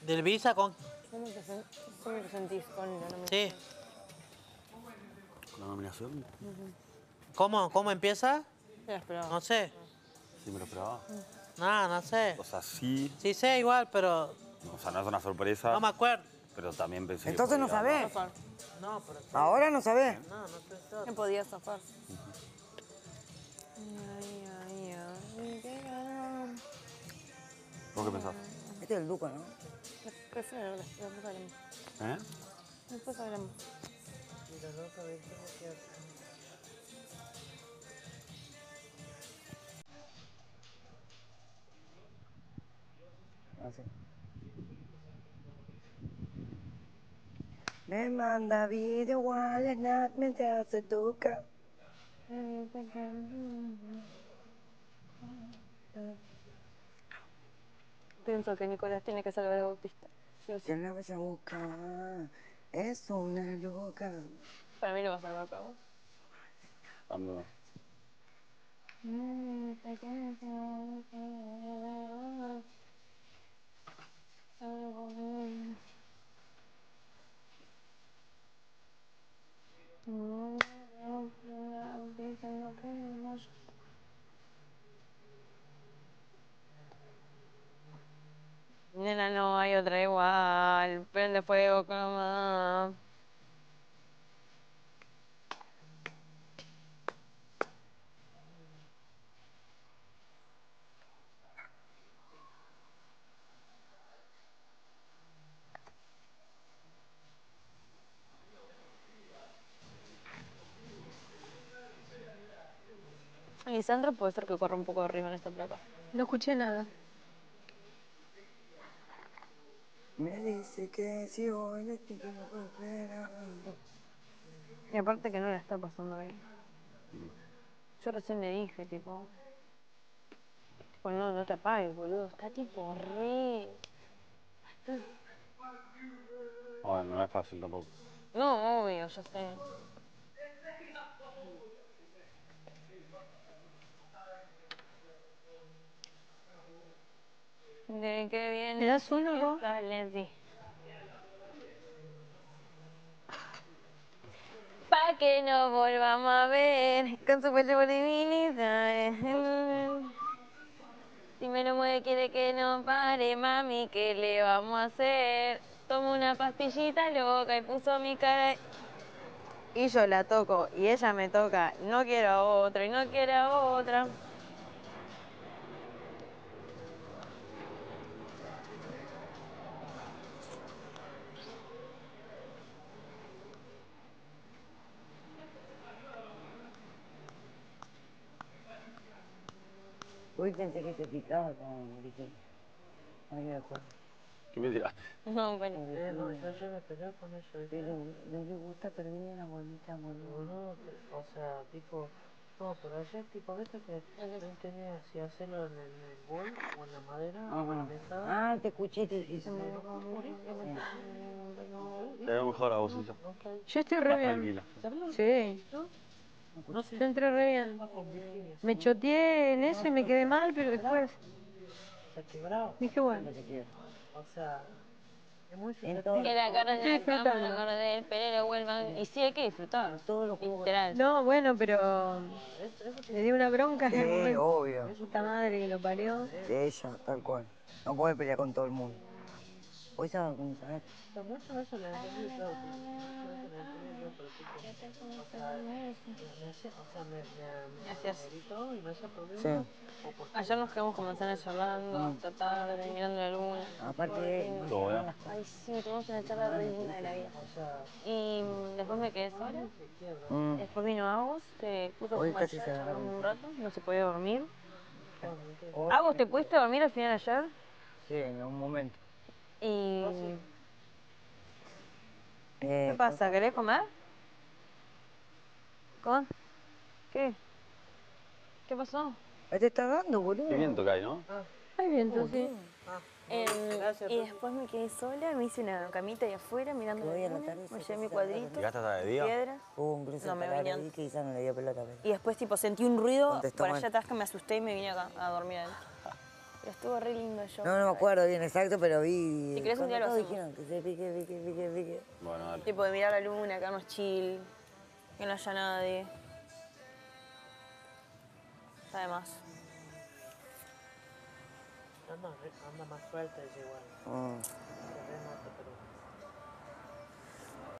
¿Del Visa con...? ¿Cómo te sentís con la nominación? Sí. ¿Con la nominación? ¿Cómo empieza? Te la esperaba. No sé. Sí, me lo esperaba. No sé. O sea, sí. Sí sé igual, pero O sea, no es una sorpresa. no me acuerdo. Pero también pensé Entonces que no podía sabés. Zafar. No, pero... Ahora no sabés. No sé todo. ¿Qué podía zafar? ¿Vos qué pensás? Este es el Duco, ¿no? Después hablamos. ¿Eh? Después hablamos. Así. Me manda video while not me tells the Duca. Pienso que Nicolás tiene que salvar al Bautista. Sí o sí. Que la vas a buscar. Es una loca. Para mí lo va a salvar para vos. Cuando... Nena, no hay otra igual. Prende fuego, cama. Y Sandra puede ser que corra un poco arriba en esta placa. No escuché nada. Me dice que si hoy le tengo que volver a... Y aparte que no la está pasando bien. Yo recién le dije, tipo, no te apagues, boludo. Está tipo re... Bueno, no es fácil tampoco. No, obvio, ya sé. De que viene... ¿Me das uno, vos? Dale, sí. Pa' que no volvamos a ver con su fuerte voluminidad. Si me lo mueve quiere que no pare, mami, ¿qué le vamos a hacer? Tomo una pastillita loca y puso mi cara y yo la toco y ella me toca. No quiero a otra y no quiero a otra. Hoy pensé que se picaba con dije. Ay, de acuerdo. ¿Qué me tiraste? No, bueno. No, yo me peleé con eso. Pero no le gusta, pero viene la bolita, boludo. No, o sea, tipo... No, pero ayer, tipo, viste que no entendía si hacerlo en el bol o en la madera o en la mesa. Ah, te escuché, te dije. Te veo mejor a vos, Isa. Yo estoy re Más bien. tranquila. Sí. No sé. Yo entré re bien. Me choteé en eso y me quedé mal, pero después Se ha quebrado. dije, bueno. O sea, es muy Que susceptible. la cara de la Disfrutando. cama, la cara del pelo vuelvan. Y sí hay que disfrutar. Literal. No, bueno, pero le di una bronca. Sí, obvio. Puta madre que lo parió. De ella, tal cual. No puede pelear con todo el mundo. Hoy estaba con Isabel. Pero muchas veces la entendí, claro, pero muchas veces la entendí yo, pero tipo, o sea, me hacía, o sea, me gritó y me hacía problemas. Sí. O por Ayer nos quedamos con manzana charlando hasta tarde, mirando la luna. Aparte, Todo bien. Ay, sí, tuvimos una charla re linda de la vida. o sea, Y después me quedé sola. Después vino Agus, se puso a Hoy fumar, casi se agarraron. charlamos un rato, no se podía dormir. Hoy- Agus, ¿te pudiste dormir al final ayer? Sí, en un momento. Y... ¿Qué pasa? ¿Querés comer? ¿Cómo? ¿Qué? ¿Qué pasó? Ahí te está dando, boludo. Qué viento que hay, ¿no? Hay viento, sí. Y después me quedé sola, me hice una camita ahí afuera mirando Que hoy la a la luna, tarde se me llevé mi pasa cuadrito, ¿Llegaste hasta de día? piedras. Hubo un cruce No, de me palabras venía ahí que Isa no le dio pelota. Pero... Y después tipo sentí un ruido Contestó por mal. allá atrás que me asusté y me vine acá a dormir adentro. Pero estuvo re lindo yo. No me acuerdo bien exacto, pero vi... Si querés un día lo cuando hacemos. todos dijeron que se pique. Bueno, dale. Tipo de mirar la luna, quedarnos chill, que no haya nadie. Está de más. Anda más fuerte ese igual. Mm. Se re nota, pero...